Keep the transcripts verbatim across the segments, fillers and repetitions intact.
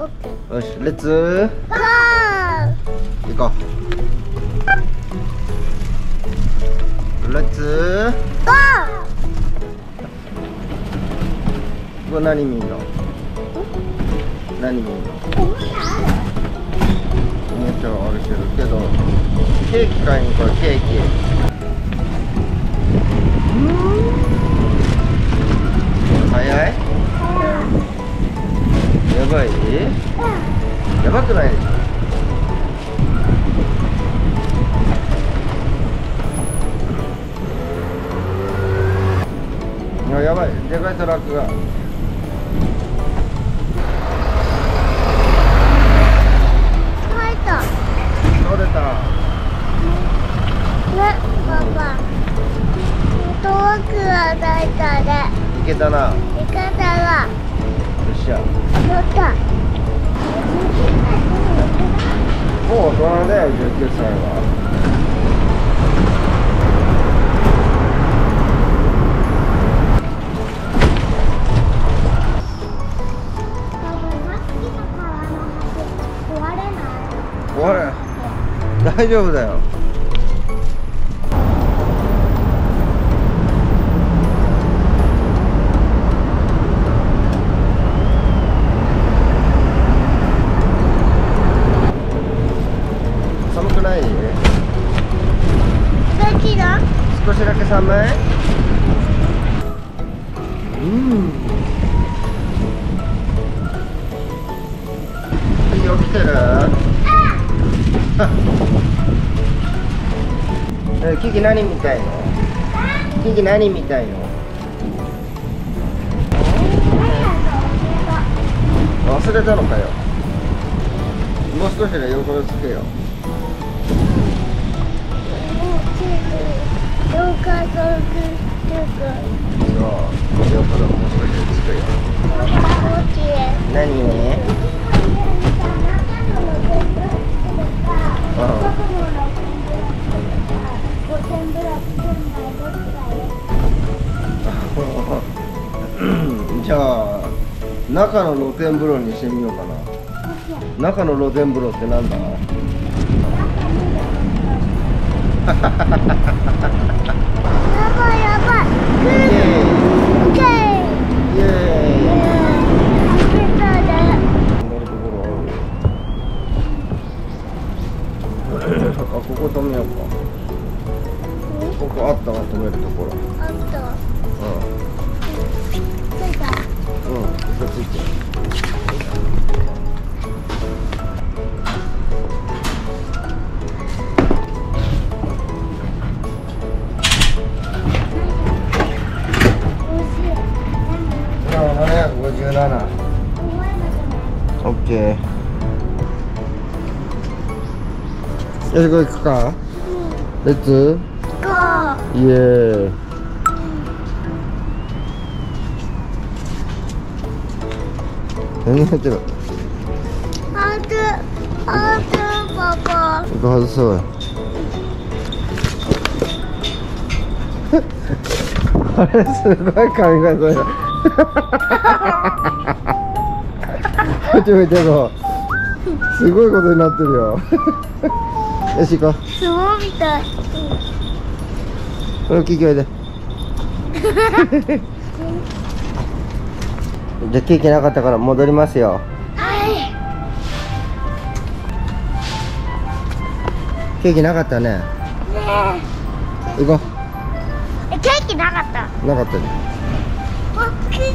オッケー。 よし、レッツゴー。 行こう。レッツゴー。 これ何見んの？何見んの？ おもちゃあおもちゃはあるけど、けどケーキ買いにこれケーキ。早い？やばい？やばくないでしょ？いや、やばい、でかいトラックが。 入った。 取れた。 ね、パパ。遠くはないたね。 いけたな。よ味方が。 っしゃ。 乗った。 もう大人だよ、じゅうきゅうさいは。壊れ、大丈夫だよ。寒くない？少しだけ寒い？うん。いいよ、来てる？え、キキ何見たいの？キキ何見たいの？忘れたのかよ。もう少しで横をつけよ。 よかった。 そう、横でもう少しでつくよ。何？じゃあ中の露天風呂にしてみようかな。中の露天風呂ってなんだ？ やばいやばい。 イエーイ。 オッケー。 イエーイ。乗るところあるよ。あ、ここ止めようか。ここあったわ、止めるところ。 あった。 うん。 ついた。 うん、嘘ついてる。ななひゃくごじゅうなな。オッケー。よし、これ行くか。レッツゴー。 イエーイ。何やってる？ ハート、ハート、パパ。 ここ外そうよ。あれすごい髪型だよ。こっち向いてるの。すごいことになってるよ。よし行こう。 相撲みたい。 この企業で。じゃあケーキなかったから戻りますよ。 はい。 ケーキなかったね。 ね行こえ。ケーキなかった。 う。なかったね。 あ、ケーキ。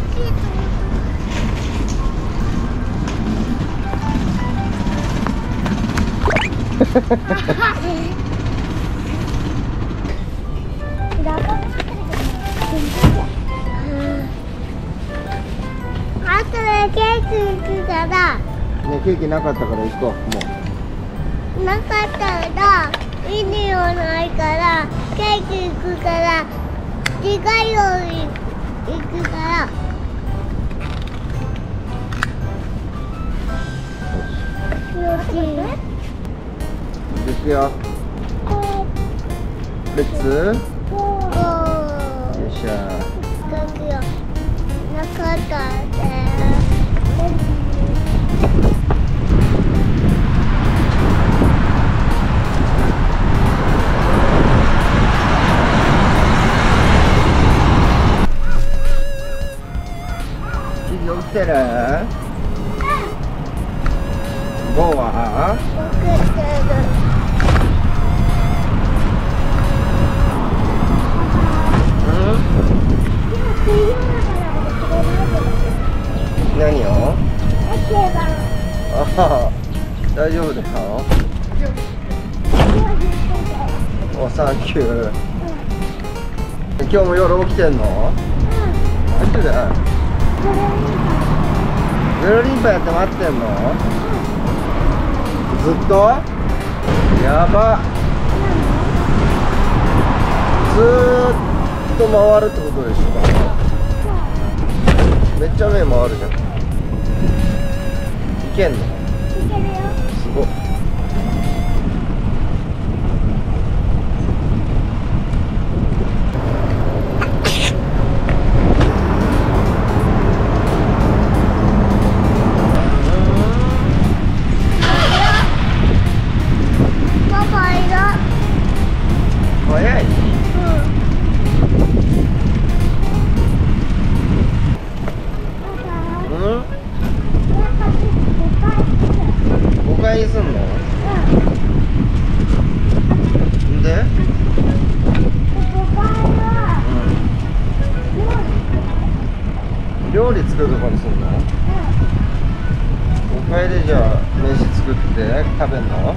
あとでケーキ行くから。 ね、ケーキなかったから行こう。もう。 なかったら意味はないからケーキ行くから違うように行くからよしですよ。レッツゴーよっしゃ。 なかったね。 ごは溶けてる。 何を？ あああ、大丈夫だよ。お、サンキュー。今日も夜起きてんの？マジで？グルリンパやって待ってんの？ずっと？やば。ずーっと回るってことでしょ？めっちゃ目回るじゃん。いけんの？ いけるよ。 すごっ。 パパいる。 早い？ごかいにすんの？んで？料理作るとこにすんの？ごかいでじゃあ飯作って食べんの？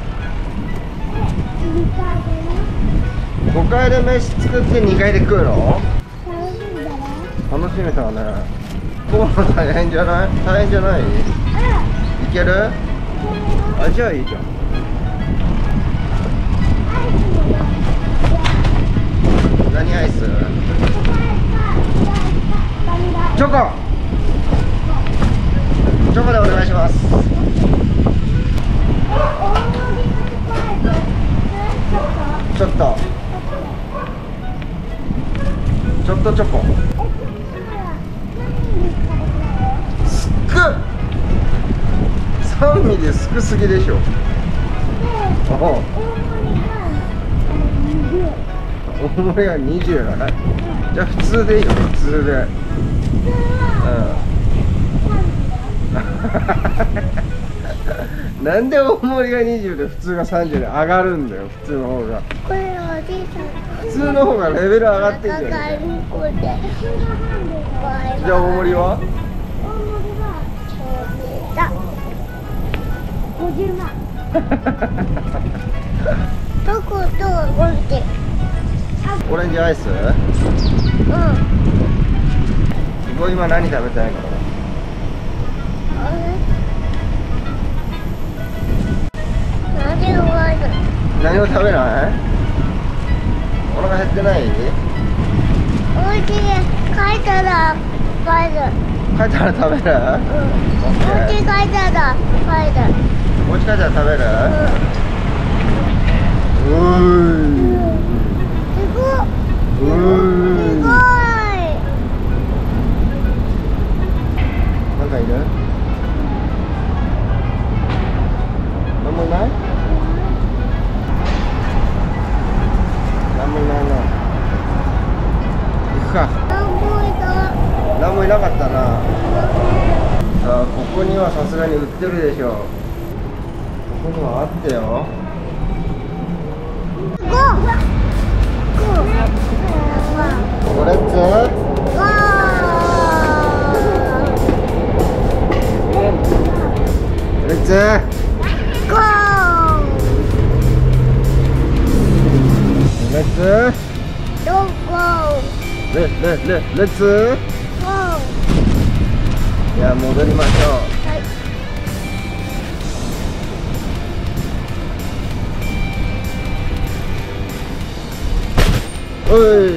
ごかいで飯作ってにかいで食うの？楽しみだね。こうも大変じゃない？大変じゃない？いける？あ、じゃあいいじゃん。何アイス？チョコ。チョコでお願いします。ちょっと。ちょっとチョコ。すっく。さんミリですくすぎでしょ。おお。大盛りがにじゅう。じゃあ普通でいいよ、普通で。うん。なんで大盛りがにじゅうで普通がさんじゅうで上がるんだよ、普通の方が。 これおじいさん。 普通の方がレベル上がってんじゃん。じゃあ大盛りは？ ごじゅうまん。どことオレンジ。 オレンジアイス？うん。すごい今何食べたいの？何も食べない？お腹減ってない？ お家で帰ったら帰る。 帰ったら食べる？ うん。お家帰ったら帰る。 お家帰ったら食べる？うーい。 すごい。 うーい。 すごい。 なんかいる？なんもいない？なんもいないな。行くか。 なんもいた。 なんもいなかったな。さあ、ここにはさすがに売ってるでしょ。ここにはあってよ。 ゴー。ゴー。 これっつ？ ゴー。 レッツゴー。 レッツどこ。 レレレレッツゴー。 いや戻りましょはい。 う。おい